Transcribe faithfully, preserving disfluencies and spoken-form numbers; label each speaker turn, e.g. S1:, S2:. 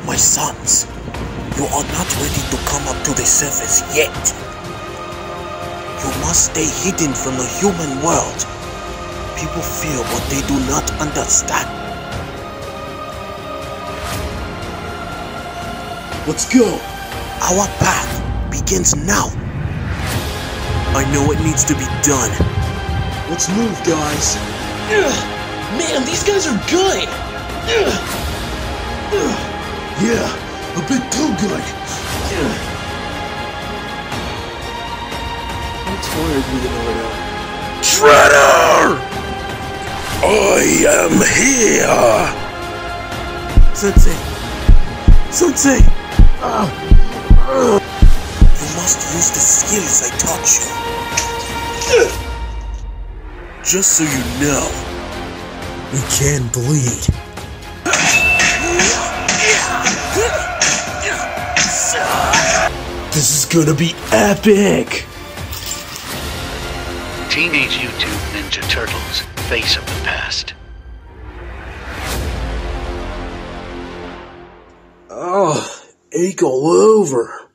S1: My sons, you are not ready to come up to the surface yet. You must stay hidden from the human world. People fear what they do not understand. Let's go. Our path begins now. I know what needs to be done. Let's move, guys.
S2: Ugh. Man, these guys are good. Ugh. Ugh.
S1: Yeah, a bit too good.
S2: Ugh.
S1: I'm tired, Leonardo. Traitor! I am here! Sensei! Sensei! Uh, uh. You must use the skills I taught you. Uh. Just so you know, we can bleed. This is gonna be epic!
S3: Teenage YouTube Ninja Turtles, face of the past.
S1: Oh, ache all over.